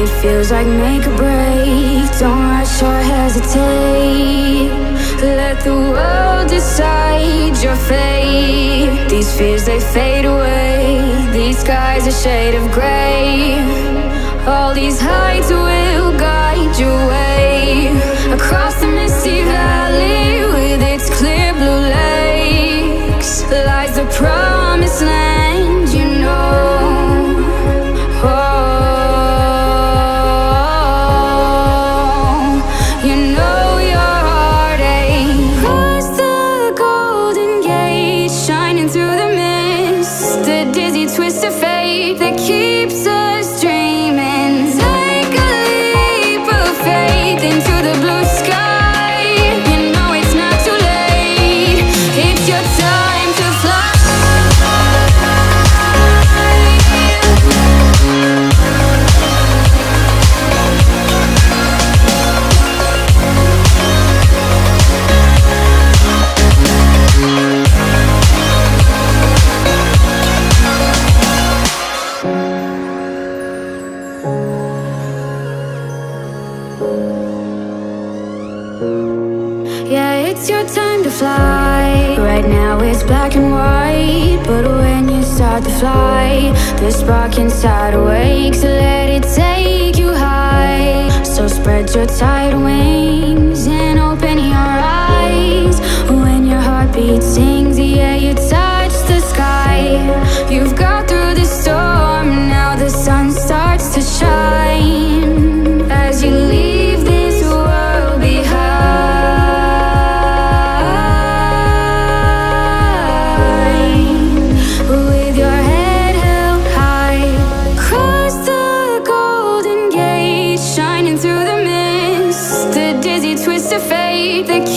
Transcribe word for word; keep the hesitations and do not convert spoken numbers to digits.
It feels like make or break. Don't rush or hesitate. Let the world decide your fate. These fears, they fade away. These skies are shade of gray. All these heights will guide your way. Across the misty valley with its clear blue lakes lies the promised land, you know. Twist of fate that keeps us dreaming. Take a leap of faith into the blue sky. You know it's not too late. It's your time to fly. Yeah, it's your time to fly. Right now it's black and white, but when you start to fly, the spark inside awakes. Let it take you high. So spread your tight wings and open your eyes. When your heartbeat sings, yeah, you touch the sky. You've got through the storm, now the sun starts to shine. As you leave this world behind, through the mist, the dizzy twist of fate that